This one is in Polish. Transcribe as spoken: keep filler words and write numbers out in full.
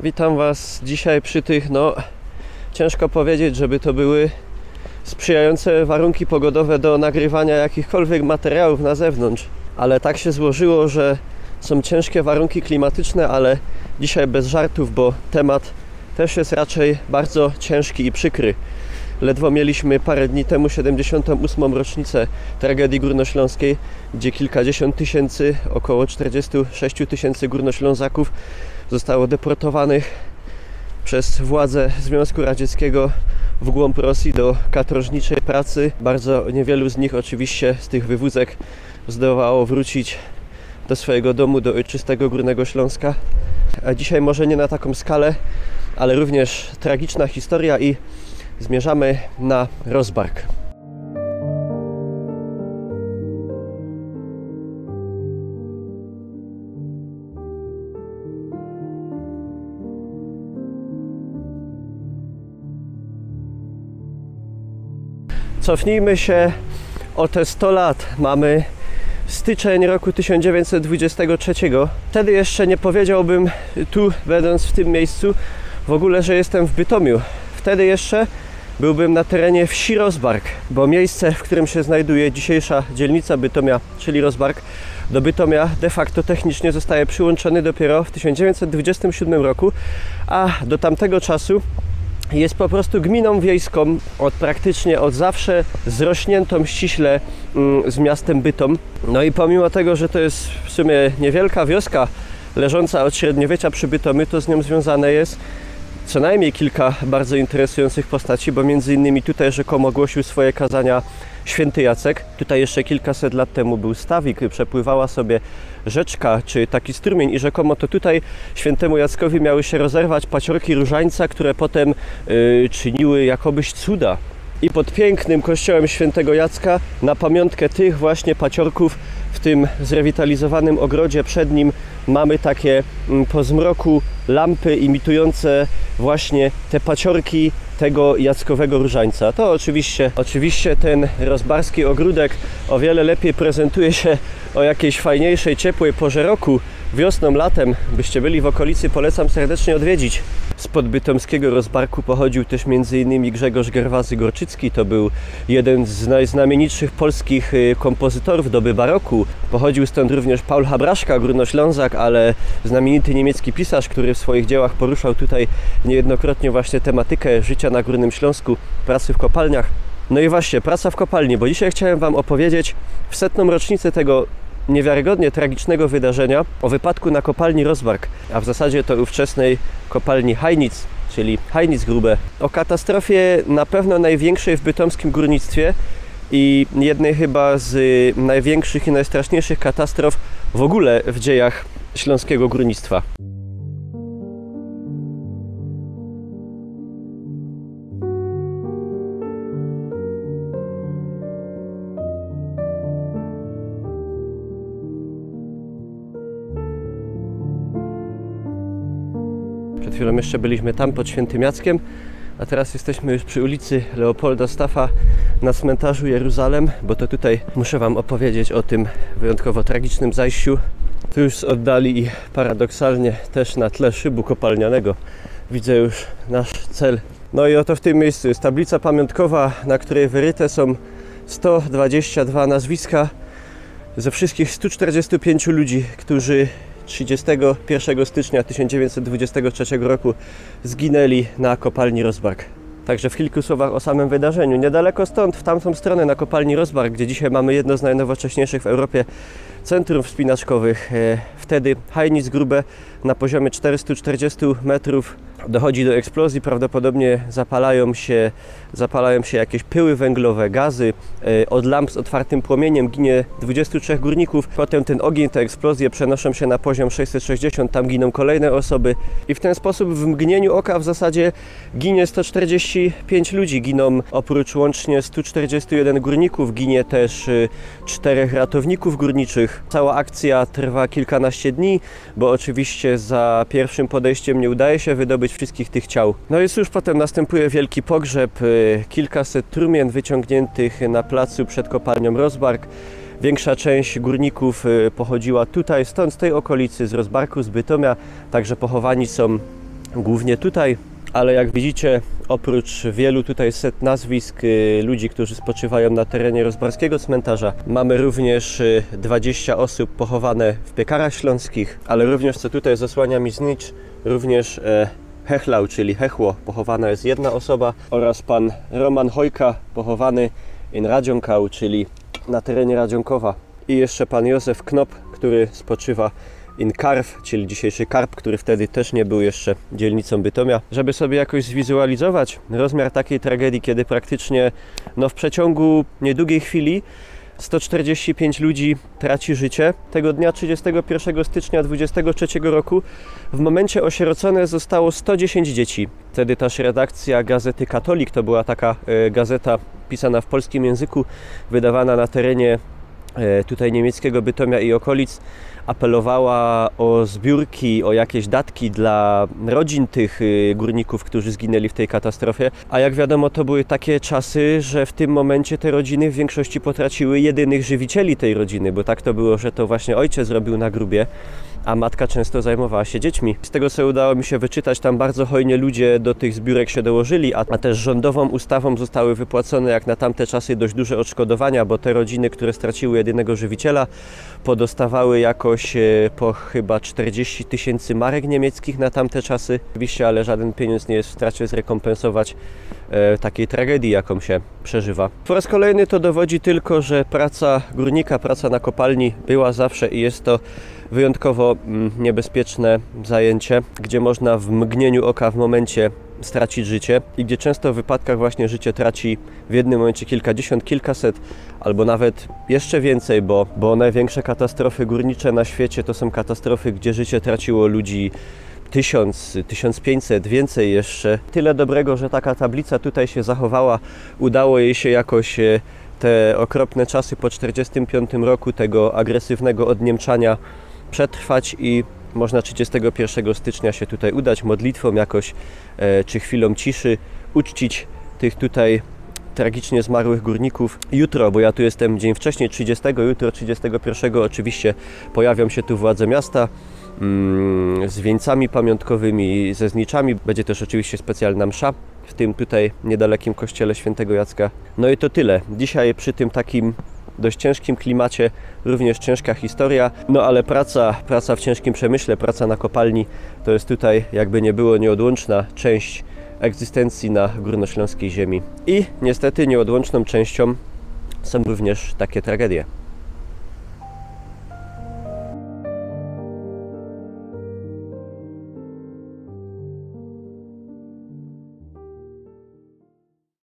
Witam Was dzisiaj przy tych, no ciężko powiedzieć, żeby to były sprzyjające warunki pogodowe do nagrywania jakichkolwiek materiałów na zewnątrz, ale tak się złożyło, że są ciężkie warunki klimatyczne, ale dzisiaj bez żartów, bo temat też jest raczej bardzo ciężki i przykry. Ledwo mieliśmy parę dni temu siedemdziesiątą ósmą rocznicę tragedii górnośląskiej, gdzie kilkadziesiąt tysięcy, około czterdzieści sześć tysięcy górnoślązaków zostało deportowanych przez władze Związku Radzieckiego w głąb Rosji do katorżniczej pracy. Bardzo niewielu z nich oczywiście z tych wywózek zdołało wrócić do swojego domu, do ojczystego Górnego Śląska. A dzisiaj może nie na taką skalę, ale również tragiczna historia i zmierzamy na Rozbark. Cofnijmy się o te sto lat. Mamy styczeń roku tysiąc dziewięćset dwudziestego trzeciego. Wtedy jeszcze nie powiedziałbym tu, będąc w tym miejscu, w ogóle, że jestem w Bytomiu. Wtedy jeszcze byłbym na terenie wsi Rozbark, bo miejsce, w którym się znajduje dzisiejsza dzielnica Bytomia, czyli Rozbark, do Bytomia de facto technicznie zostaje przyłączony dopiero w tysiąc dziewięćset dwudziestym siódmym roku, a do tamtego czasu jest po prostu gminą wiejską, od praktycznie od zawsze zrośniętą ściśle mm, z miastem Bytom. No i pomimo tego, że to jest w sumie niewielka wioska leżąca od średniowiecza przy Bytomiu, to z nią związane jest co najmniej kilka bardzo interesujących postaci, bo między innymi tutaj rzekomo głosił swoje kazania święty Jacek. Tutaj jeszcze kilkaset lat temu był stawik, przepływała sobie rzeczka, czy taki strumień i rzekomo to tutaj świętemu Jackowi miały się rozerwać paciorki różańca, które potem yy, czyniły jakobyś cuda. I pod pięknym kościołem świętego Jacka na pamiątkę tych właśnie paciorków w tym zrewitalizowanym ogrodzie przed nim mamy takie po zmroku lampy imitujące właśnie te paciorki tego jackowego różańca. To oczywiście, oczywiście ten rozbarski ogródek o wiele lepiej prezentuje się o jakiejś fajniejszej, ciepłej porze roku, wiosną, latem. Byście byli w okolicy, polecam serdecznie odwiedzić. Spod bytomskiego Rozbarku pochodził też między innymi Grzegorz Gerwazy-Gorczycki. To był jeden z najznamienitszych polskich kompozytorów doby baroku. Pochodził stąd również Paul Habraszka, Górnoślązak, ale znamienity niemiecki pisarz, który w swoich dziełach poruszał tutaj niejednokrotnie właśnie tematykę życia na Górnym Śląsku, pracy w kopalniach. No i właśnie, praca w kopalni, bo dzisiaj chciałem Wam opowiedzieć w setną rocznicę tego niewiarygodnie tragicznego wydarzenia o wypadku na kopalni Rozbark, a w zasadzie to ówczesnej kopalni Hajnic, czyli Hajnicgrube. O katastrofie na pewno największej w bytomskim górnictwie i jednej chyba z największych i najstraszniejszych katastrof w ogóle w dziejach śląskiego górnictwa. Przed chwilą jeszcze byliśmy tam pod Świętym Jackiem, a teraz jesteśmy już przy ulicy Leopolda Staffa na cmentarzu Jeruzalem, bo to tutaj muszę Wam opowiedzieć o tym wyjątkowo tragicznym zajściu. Tu już z oddali i paradoksalnie też na tle szybu kopalnianego widzę już nasz cel. No i oto w tym miejscu jest tablica pamiątkowa, na której wyryte są sto dwadzieścia dwa nazwiska ze wszystkich stu czterdziestu pięciu ludzi, którzy trzydziestego pierwszego stycznia tysiąc dziewięćset dwudziestego trzeciego roku zginęli na kopalni Rozbark. Także w kilku słowach o samym wydarzeniu. Niedaleko stąd, w tamtą stronę na kopalni Rozbark, gdzie dzisiaj mamy jedno z najnowocześniejszych w Europie centrum wspinaczkowych. Wtedy Hajnicgrube na poziomie czterystu czterdziestu metrów dochodzi do eksplozji, prawdopodobnie zapalają się, zapalają się jakieś pyły węglowe, gazy. Od lamp z otwartym płomieniem ginie dwudziestu trzech górników. Potem ten ogień, te eksplozje przenoszą się na poziom sześćset sześćdziesiąt, tam giną kolejne osoby. I w ten sposób w mgnieniu oka w zasadzie ginie sto czterdzieści pięć ludzi. Giną oprócz łącznie stu czterdziestu jeden górników, ginie też czterech ratowników górniczych. Cała akcja trwa kilkanaście dni, bo oczywiście za pierwszym podejściem nie udaje się wydobyć wszystkich tych ciał. No i cóż, potem następuje wielki pogrzeb, kilkaset trumien wyciągniętych na placu przed kopalnią Rozbark. Większa część górników pochodziła tutaj, stąd z tej okolicy, z Rozbarku, z Bytomia, także pochowani są głównie tutaj, ale jak widzicie, oprócz wielu tutaj set nazwisk y, ludzi, którzy spoczywają na terenie rozbarskiego cmentarza, mamy również y, dwadzieścia osób pochowane w Piekarach Śląskich, ale również, co tutaj zasłania mi znicz, również y, Hechlau, czyli Hechło, pochowana jest jedna osoba, oraz pan Roman Hojka, pochowany in Radzionkau, czyli na terenie Radzionkowa. I jeszcze pan Józef Knop, który spoczywa in Karw, czyli dzisiejszy Karp, który wtedy też nie był jeszcze dzielnicą Bytomia. Żeby sobie jakoś zwizualizować rozmiar takiej tragedii, kiedy praktycznie no, w przeciągu niedługiej chwili sto czterdzieści pięć ludzi traci życie. Tego dnia trzydziestego pierwszego stycznia dwudziestego trzeciego roku w momencie osierocone zostało sto dziesięć dzieci. Wtedy też redakcja gazety Katolik, to była taka e, gazeta pisana w polskim języku, wydawana na terenie e, tutaj niemieckiego Bytomia i okolic, apelowała o zbiórki, o jakieś datki dla rodzin tych górników, którzy zginęli w tej katastrofie. A jak wiadomo, to były takie czasy, że w tym momencie te rodziny w większości potraciły jedynych żywicieli tej rodziny, bo tak to było, że to właśnie ojciec robił na grubie, a matka często zajmowała się dziećmi. Z tego, co udało mi się wyczytać, tam bardzo hojnie ludzie do tych zbiórek się dołożyli, a, a też rządową ustawą zostały wypłacone jak na tamte czasy dość duże odszkodowania, bo te rodziny, które straciły jedynego żywiciela, podostawały jakoś e, po chyba czterdzieści tysięcy marek niemieckich na tamte czasy. Oczywiście, ale żaden pieniądz nie jest w stanie zrekompensować e, takiej tragedii, jaką się przeżywa. Po raz kolejny to dowodzi tylko, że praca górnika, praca na kopalni była zawsze i jest to wyjątkowo mm, niebezpieczne zajęcie, gdzie można w mgnieniu oka w momencie stracić życie i gdzie często w wypadkach właśnie życie traci w jednym momencie kilkadziesiąt, kilkaset albo nawet jeszcze więcej, bo, bo największe katastrofy górnicze na świecie to są katastrofy, gdzie życie traciło ludzi tysiąc, tysiąc pięćset, więcej jeszcze. Tyle dobrego, że taka tablica tutaj się zachowała. Udało jej się jakoś te okropne czasy po czterdziestym piątym roku tego agresywnego odniemczania przetrwać i można trzydziestego pierwszego stycznia się tutaj udać modlitwą jakoś, e, czy chwilą ciszy, uczcić tych tutaj tragicznie zmarłych górników. Jutro, bo ja tu jestem dzień wcześniej, trzydziestego, jutro trzydziestego pierwszego oczywiście pojawią się tu władze miasta mm, z wieńcami pamiątkowymi, ze zniczami. Będzie też oczywiście specjalna msza w tym tutaj niedalekim kościele świętego Jacka. No i to tyle. Dzisiaj przy tym takim dość ciężkim klimacie, również ciężka historia, no ale praca, praca w ciężkim przemyśle, praca na kopalni to jest tutaj jakby nie było nieodłączna część egzystencji na górnośląskiej ziemi. I niestety nieodłączną częścią są również takie tragedie.